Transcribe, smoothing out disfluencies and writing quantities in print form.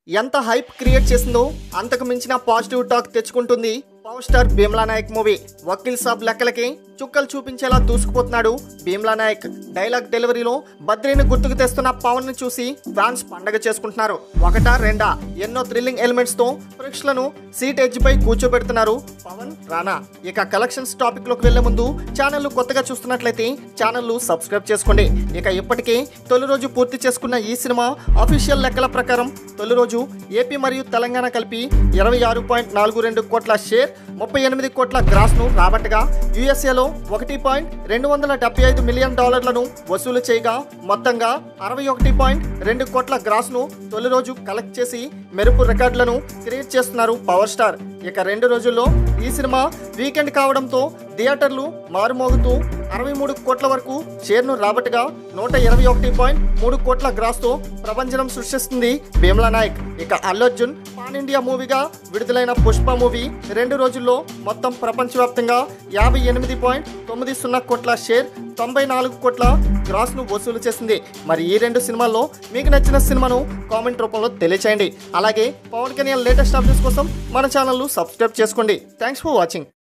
ఎంత hype create చేసిందో అంతకు మించిన పాజిటివ్ టాక్ తెచ్చుకుంటుంది power star Bheemla Nayak movie. Vakeel Saab లెక్కలకి చుక్కలు చూపించేలా దూసుకుపోతున్నాడు భీమ్లా నాయక్. డైలాగ్ డెలివరీలో బద్రీని గుర్తుకు తెస్తున్న పవన్ ని చూసి ఫ్యాన్స్ పండగ చేసుకుంటున్నారు. ఒకటా రెండా ఎన్నో థ్రిల్లింగ్ ఎలిమెంట్స్ తో ప్రేక్షకులను సీట్ ఎడ్జ్ పై కూర్చోబెడుతున్నారు పవన్, రానా. ఇక కలెక్షన్స్ టాపిక్ లోకి వెళ్లే ముందు ఛానల్ కొత్తగా చూస్తున్నట్లయితే ఛానల్ సబ్స్క్రైబ్ చేసుకోండి. ఇక ఇప్పటికే తొలి రోజు పూర్తి చేసుకున్న ఈ సినిమా అఫీషియల్ లెక్కల ప్రకారం తొలి రోజు ఏపీ మరియు తెలంగాణ కలిపి 26.42 కోట్ల షేర్, 38 కోట్ల గ్రాస్ ను రాబట్టగా యుఎస్ఏలో $1.275 మిలియన్ వసూలు చేయగా మొత్తంగా 61.2 కోట్ల గ్రాస్ ను తొలి రోజు కలెక్ట్ చేసి మెరుపు రికార్డులను క్రియేట్ చేస్తున్నారు పవర్ స్టార్. ఇక 2 రోజుల్లో ఈ సినిమా వీకెండ్ కావడంతో థియేటర్లు మారుమోగుతూ 63 కోట్ల వరకు షేర్ను రాబట్టగా 121.3 కోట్ల గ్రాస్తో ప్రభంజనం సృష్టిస్తుంది భీమ్లా నాయక్. ఇక అల్లు అర్జున్ పాన్ ఇండియా మూవీగా విడుదలైన పుష్ప మూవీ 2 రోజుల్లో మొత్తం ప్రపంచవ్యాప్తంగా 58.90 కోట్ల షేర్, 94 కోట్ల గ్రాస్ను వసూలు చేసింది. మరి ఈ 2 సినిమాల్లో మీకు నచ్చిన సినిమాను కామెంట్ రూపంలో తెలియచేయండి. అలాగే పవన్ కళ్యాణ్ లేటెస్ట్ అప్డేట్స్ కోసం మన ఛానల్ సబ్స్క్రైబ్ చేసుకోండి. Thanks for watching.